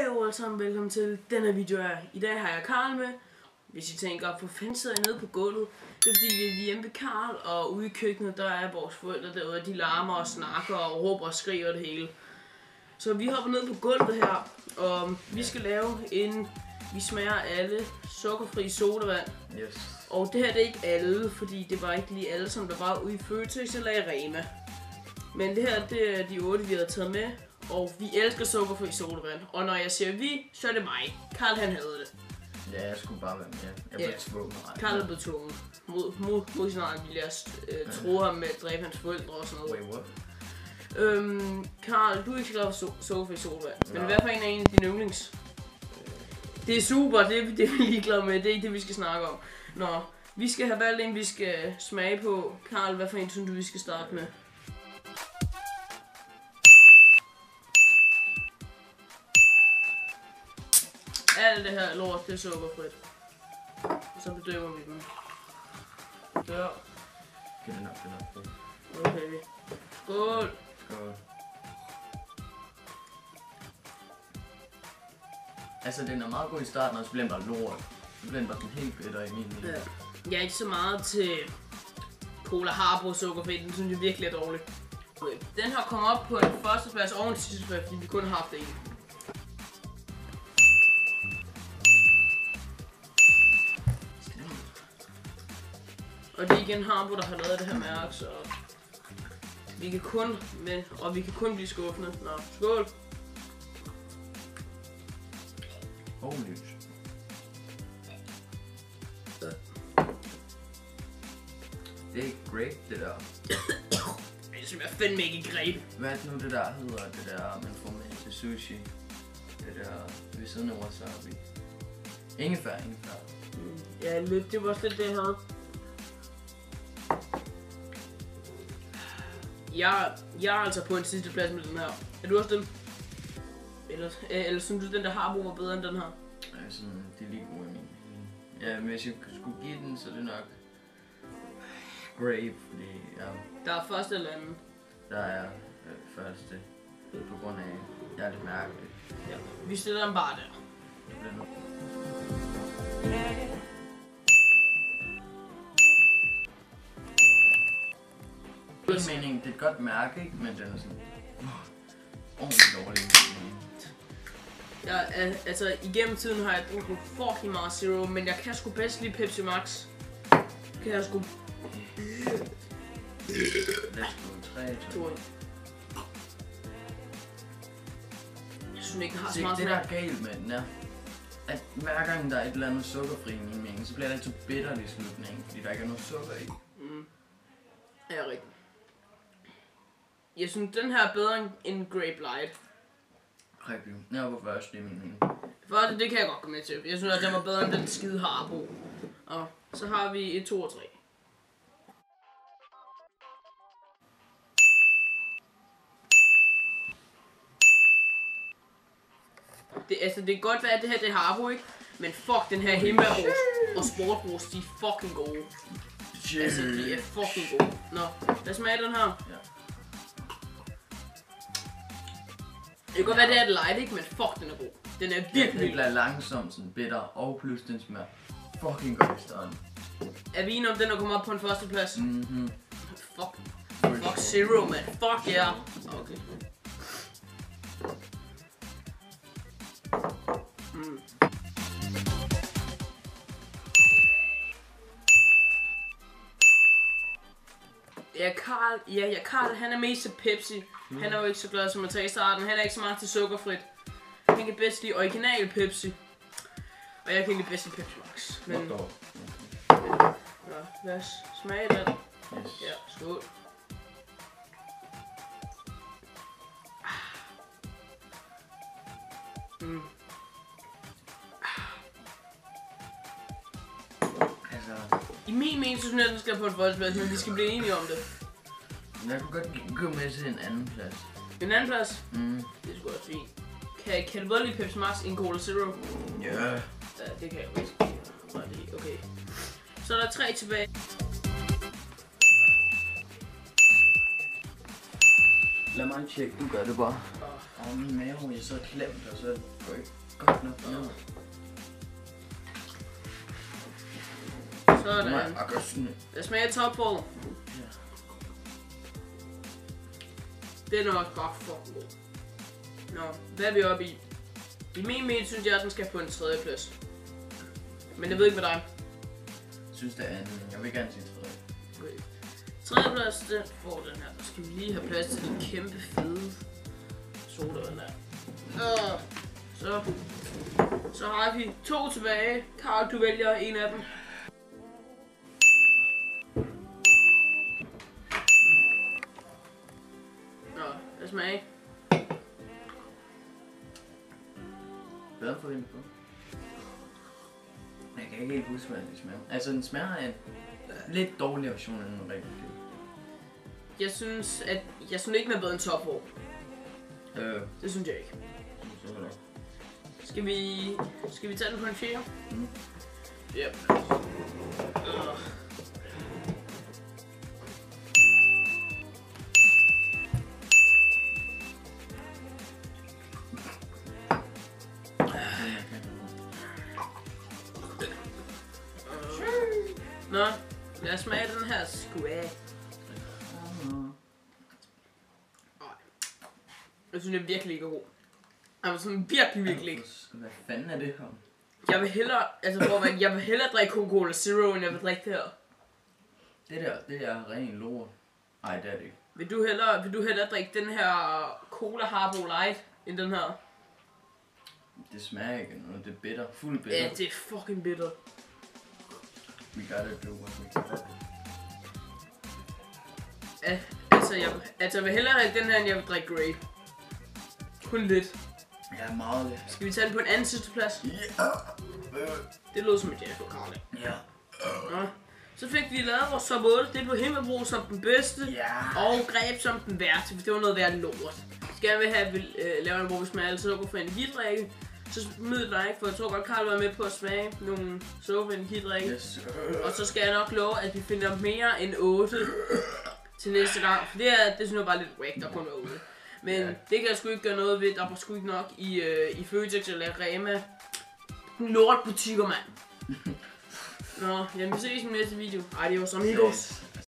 Hallo alle sammen, velkommen til denne video her. I dag har jeg Karl med. Hvis I tænker, på fanden sidder jeg nede på gulvet. Det er fordi vi er hjemme ved Karl, og ude i køkkenet, der er vores forældre derude. De larmer og snakker og råber og skriger det hele. Så vi hopper ned på gulvet her, og vi skal lave en... Vi smager alle sukkerfri sodavand. Yes. Og det her det er ikke alle, fordi det var ikke lige alle, som der var ude i Føtex eller i Rema. Men det her, det er de 8, vi har taget med. Og vi elsker sukkerfri sodavand. Og når jeg siger vi, så er det mig. Karl han havde det. Ja, jeg skulle bare være med. Jeg blev tvunget. Karl er blevet tvunget. Mod sin egen vilje. Jeg troede ham med at dræbe hans forældre og sådan noget. Wait, what? Karl, du er ikke så glad for sukkerfri sodavand. Men hvad for en af dine yndlings? Det er super, det er vi ligeglade med. Det er ikke det, vi skal snakke om. Nå, vi skal have valgt en, vi skal smage på. Karl, hvad for en synes du, vi skal starte med? Alt det her lort, det er sukkerfrit. Og så bedøver vi dem. Der. Get it up. Okay. Skål. Skål. Altså, den er meget god i starten, og så bliver den bare lort. Så bliver den bare sådan helt bitter i min liv. Ja. Jeg er ikke så meget til Cola Harbo sukkerfrit, den synes jeg virkelig er dårlig. Okay. Den har kommet op på en første plads og en sidste plads, fordi vi kun har haft en. Og det er igen Harbo, der har lavet det her mærke, så vi kan kun blive skuffende. Nå, skål! Holy. Det er ikke grape, det der. Jeg synes, jeg fandme ikke grape. Hvad er det nu, det der hedder, det der, man får med til sushi? Det der ved siden af wasabi. Ingefær. Ja, lidt. Det var også lidt det, jeg havde. Jeg er altså på en sidste plads med den her. Er du også den? Eller synes du, den der Harbo var bedre end den her? Ja, sådan, det er lige gode i min mening. Ja, men hvis jeg skulle give den, så er det nok grape, fordi ja, Der er første eller anden. der er første. På grund af, jeg er lidt mærkelig. Ja. Vi stiller den bare der. Det er meningen, det er et godt mærke, ikke? Men den er sådan ordentligt dårlig. Ja, altså igennem tiden har jeg drukket fucking meget Zero, men jeg kan sgu bedst lide Pepsi Max. Kan jeg sgu... Let's go, 3, 2. Jeg synes ikke, den har så Det, meget det der er galt med den er, at hver gang der er et eller andet sukkerfri i min mening, så bliver det altid bittert i slutningen, fordi der ikke er noget sukker i. Ja, rigtigt. Jeg synes, den her er bedre end Grape Light. Rigtig. Jeg var på første i min mening. For det kan jeg godt gå med til. Jeg synes, at den var bedre end den skide Harbo. Og så har vi et 2 og 3. Det kan godt være, at det her det er Harbo, ikke? Men fuck, den her himmelros og sportros, de er fucking gode. Shit. Altså, de er fucking gode. Nå, lad os smage den her. Ja. Det kan godt være, det er et light, ikke? Men fuck, den er god. Den er virkelig Det bliver langsomt sådan bitter, og plus den smager fucking godt i starten. Er vi enige om, den er kommet op på en første plads? Mhm. Fuck Zero, man. Fuck yeah. Okay. Karl, han er mest til Pepsi. Han er jo ikke så glad, som man sagde i starten. Han er ikke så meget til sukkerfrit. Han kan bedst lide original Pepsi. Og jeg kan ikke bedst lide Pepsi Max. Men... Nå, lad os smage den. Yes. Ja, skål. Altså, I min mening, så synes jeg, at den skal på en førsteplads, men vi skal blive enige om det. jeg kunne godt gå med til en anden plads. En anden plads? Mm. Det er sgu også fint. Kan du både lide Pepsi Max en Cola Zero? Ja. Ja, det kan jeg jo ikke. Okay. Så er der 3 tilbage. Lad mig tjekke, du gør det bare. Og min mave, jeg så klemt, og så går ikke godt nok ned. Sådan. Jeg smager topform. Ja. Det er nok godt for god. Nå, hvad er vi oppe i? I min mening synes jeg, at den skal på en 3. plads. Men jeg ved ikke med dig. Jeg synes det er en... Jeg vil gerne sige 3. Okay. 3. plads, den får den her. Så skal vi lige have plads til den kæmpe fede sodavand der. Så har vi 2 tilbage. Karl, du vælger en af dem. Nå, lad os smage. Hvad får den på? Jeg kan ikke helt huske, hvad den smager. Altså, den smager af en lidt dårlig version end den rigtig. Jeg synes ikke, den er bedre end topform. Det synes jeg ikke. Skal vi tage den på en 4? Mm. Yep. Nå, lad os smage den her square. Jeg synes, det er virkelig ikke god. Altså sådan virkelig ikke. Hvad fanden er det her? Jeg vil hellere, jeg vil hellere drikke Coca-Cola Zero, end jeg vil drikke det her. Det er ren lort. Ej, det er det ikke. Vil du hellere drikke den her Cola Harbo Light, end den her? Det smager ikke noget, det er bitter. Fuld bitter. Ja, det er fucking bitter. We gotta do what we can. Jeg vil hellere drikke den her, end jeg vil drikke Grape. Kun lidt. Ja, meget lidt. Skal vi tage den på en anden sidste plads? Ja. Det lød som et jævligt Karl. Ja. Nå. Så fik vi lavet vores top 8. Det blev Himmelbro som den bedste. Ja. Og Greb som den værste, for det var noget værd lort. Skal vi have, at vi laver en hvor vi smager alle sukker for energidrikke, så smid et like, for jeg tror godt, Karl var med på at smage nogle sukker for energidrikke. Yes. Og så skal jeg nok love, at vi finder mere end 8 til næste gang. For det synes jeg bare lidt whack, der kun var 8. Men det kan jeg sgu ikke gøre noget ved. Der var sgu ikke nok i Føtex eller Rema. Lortbutikker, mand. Nå, jamen vi ses i den næste video. Adios amigos.